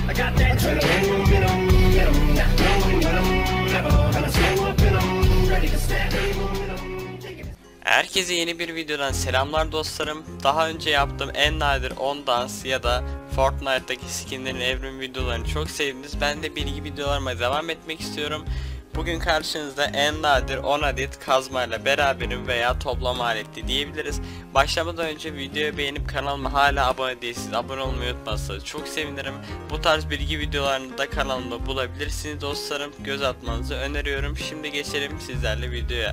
got that adrenaline in 'em, get 'em, not knowing when I'm never gonna slow up in 'em, ready to stand momentum. Herkese yeni bir videodan selamlar dostlarım. Daha önce yaptığım en nadir 10 dans ya da Fortnite'daki skinlerin evrim videolarını çok sevdiniz. Ben de bilgi videolarıma devam etmek istiyorum. Bugün karşınızda en nadir 10 adet kazmayla beraberim veya toplam aletli diyebiliriz. Başlamadan önce videoyu beğenip kanalıma hala abone değilsiniz, abone olmayı unutmazsanız çok sevinirim. Bu tarz bilgi videolarını da kanalımda bulabilirsiniz dostlarım. Göz atmanızı öneriyorum. Şimdi geçelim sizlerle videoya.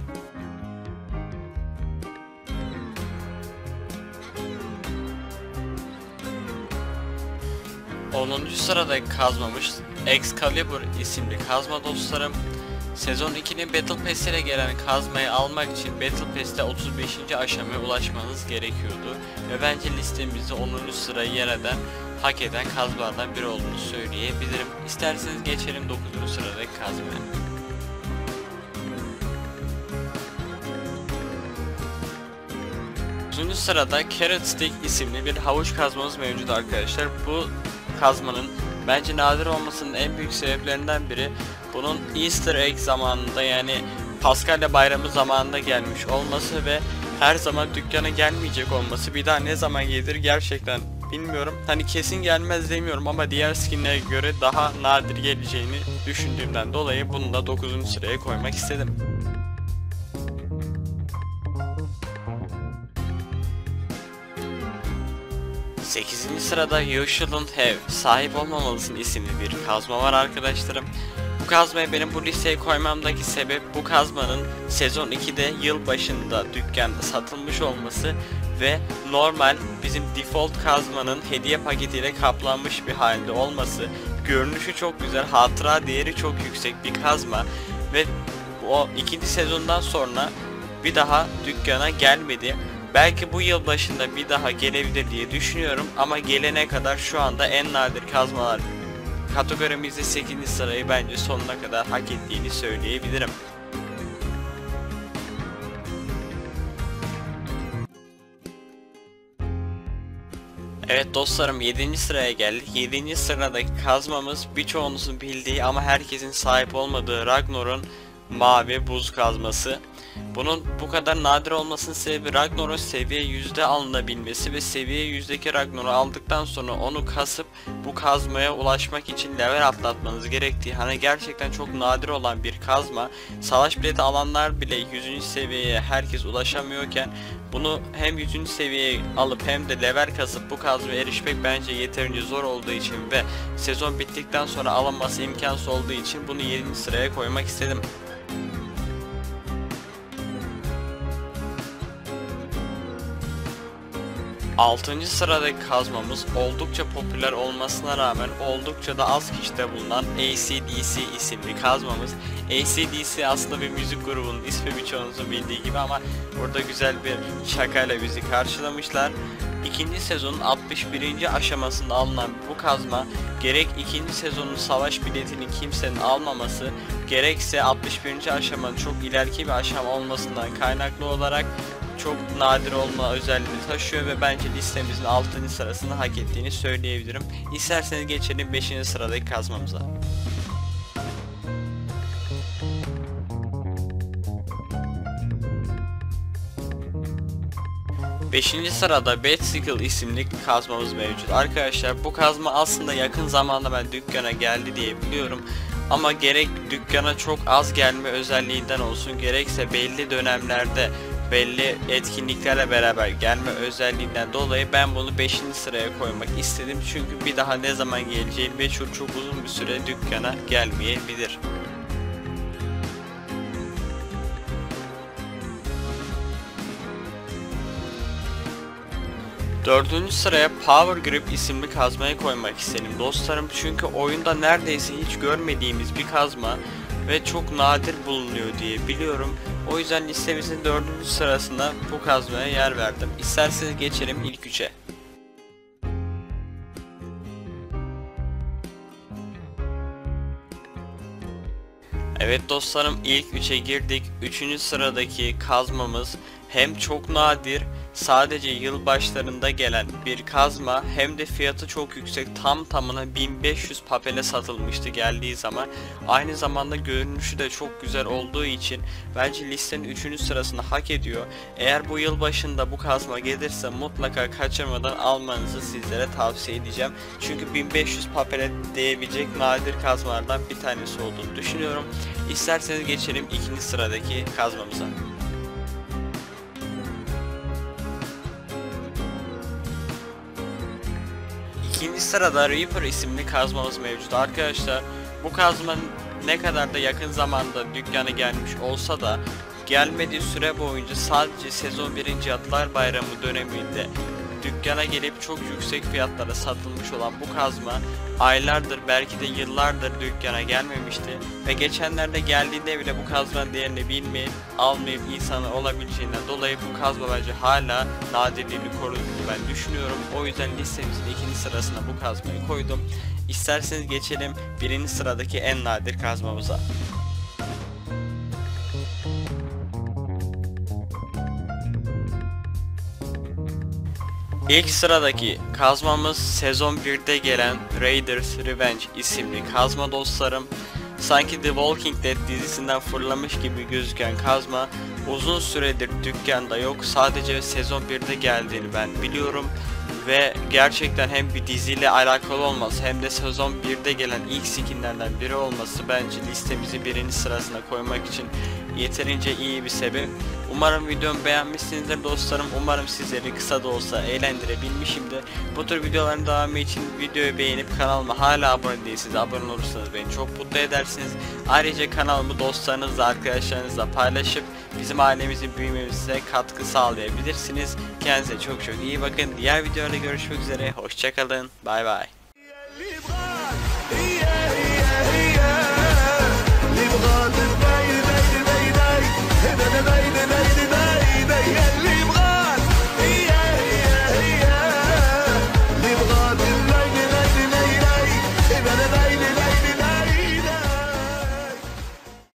10. sıradaki kazmamız Excalibur isimli kazma dostlarım. Sezon 2'nin Battle Pass ile gelen kazmayı almak için Battle Pass'te 35. aşamaya ulaşmanız gerekiyordu ve bence listemizde 10. sırayı yeniden hak eden kazmalardan biri olduğunu söyleyebilirim. İsterseniz geçelim 9. sıradaki kazmaya. Üçüncü sırada Carrot Stick isimli bir havuç kazmamız mevcut arkadaşlar. Bu kazmanın bence nadir olmasının en büyük sebeplerinden biri bunun Easter Egg zamanında, yani Paskalya bayramı zamanında gelmiş olması ve her zaman dükkana gelmeyecek olması. Bir daha ne zaman gelir gerçekten bilmiyorum. Hani kesin gelmez demiyorum ama diğer skinlere göre daha nadir geleceğini düşündüğümden dolayı bunu da 9. sıraya koymak istedim. 8. sırada You Shouldn't Have, sahip olmamalısın isimli bir kazma var arkadaşlarım. Bu kazmayı benim bu listeye koymamdaki sebep bu kazmanın sezon 2'de yıl başında dükkanda satılmış olması ve normal bizim default kazmanın hediye paketiyle kaplanmış bir halde olması. Görünüşü çok güzel, hatıra değeri çok yüksek bir kazma ve o ikinci sezondan sonra bir daha dükkana gelmedi. Belki bu yıl başında bir daha gelebilir diye düşünüyorum ama gelene kadar şu anda en nadir kazmalar kategorimizde 8. sırayı bence sonuna kadar hak ettiğini söyleyebilirim. Evet dostlarım, 7. sıraya geldik. 7. sıradaki kazmamız birçoğunuzun bildiği ama herkesin sahip olmadığı Ragnar'ın mavi buz kazması. Bunun bu kadar nadir olmasının sebebi Ragnar'ın seviye 100'de alınabilmesi ve seviye 100'deki Ragnar'ı aldıktan sonra onu kasıp bu kazmaya ulaşmak için level atlatmanız gerektiği, hani gerçekten çok nadir olan bir kazma. Savaş bileti alanlar bile 100. seviyeye herkes ulaşamıyorken bunu hem 100. seviyeye alıp hem de level kasıp bu kazmaya erişmek bence yeterince zor olduğu için ve sezon bittikten sonra alınması imkansız olduğu için bunu 7. sıraya koymak istedim. 6. sıradaki kazmamız oldukça popüler olmasına rağmen oldukça da az kişide bulunan AC/DC isimli kazmamız. AC/DC aslında bir müzik grubunun ismi, birçoğunuzun bildiği gibi, ama burada güzel bir şakayla bizi karşılamışlar. İkinci sezonun 61. aşamasında alınan bu kazma gerek ikinci sezonun savaş biletini kimsenin almaması gerekse 61. aşamanın çok ileriki bir aşama olmasından kaynaklı olarak çok nadir olma özelliğini taşıyor ve bence listemizin 6. sırasını hak ettiğini söyleyebilirim. İsterseniz geçelim 5. sıradaki kazmamıza. 5. sırada Bad Sickle isimli kazmamız mevcut. Arkadaşlar bu kazma aslında yakın zamanda ben dükkana geldi diye biliyorum. Ama gerek dükkana çok az gelme özelliğinden olsun, gerekse belli dönemlerde belli etkinliklerle beraber gelme özelliğinden dolayı ben bunu 5. sıraya koymak istedim. Çünkü bir daha ne zaman geleceği meçhul, çok uzun bir süre dükkana gelmeyebilir. 4. sıraya Power Grip isimli kazmayı koymak istedim dostlarım. Çünkü oyunda neredeyse hiç görmediğimiz bir kazma ve çok nadir bulunuyor diye biliyorum. O yüzden listemizin 4. sırasına bu kazmaya yer verdim. İsterseniz geçelim ilk 3'e. Evet dostlarım, ilk 3'e girdik. 3. sıradaki kazmamız hem çok nadir, sadece yıl başlarında gelen bir kazma, hem de fiyatı çok yüksek, tam tamına 1500 papele satılmıştı geldiği zaman. Aynı zamanda görünüşü de çok güzel olduğu için bence listenin 3. sırasını hak ediyor. Eğer bu yıl başında bu kazma gelirse mutlaka kaçırmadan almanızı sizlere tavsiye edeceğim. Çünkü 1500 papele değebilecek nadir kazmalardan bir tanesi olduğunu düşünüyorum. İsterseniz geçelim 2. sıradaki kazmamıza. İkinci sırada Reaper isimli kazmamız mevcut arkadaşlar. Bu kazma ne kadar da yakın zamanda dükkana gelmiş olsa da gelmediği süre boyunca sadece sezon 1. Cadılar Bayramı döneminde dükkana gelip çok yüksek fiyatlara satılmış olan bu kazma aylardır, belki de yıllardır dükkana gelmemişti ve geçenlerde geldiğinde bile bu kazmanın değerini bilmeyip almayıp insanlar olabileceğinden dolayı bu kazma bence hala nadirliğini koruduğunu ben düşünüyorum. O yüzden listemizin 2. sırasına bu kazmayı koydum. İsterseniz geçelim 1. sıradaki en nadir kazmamıza. İlk sıradaki kazmamız sezon 1'de gelen Raiders Revenge isimli kazma dostlarım. Sanki The Walking Dead dizisinden fırlamış gibi gözüken kazma uzun süredir dükkanda yok, sadece sezon 1'de geldiğini ben biliyorum. Ve gerçekten hem bir diziyle alakalı olması hem de sezon 1'de gelen ilk skinlerden biri olması bence listemizi 1. sırasına koymak için yeterince iyi bir sebep. Umarım videomu beğenmişsinizdir dostlarım. Umarım sizleri kısa da olsa eğlendirebilmişimdir. Bu tür videoların devamı için videoyu beğenip kanalıma hala abone değilseniz abone olursanız beni çok mutlu edersiniz. Ayrıca kanalımı dostlarınızla, arkadaşlarınızla paylaşıp bizim ailemizin büyümemize katkı sağlayabilirsiniz. Kendinize çok çok iyi bakın. Diğer videolarda görüşmek üzere. Hoşça kalın. Bay bay.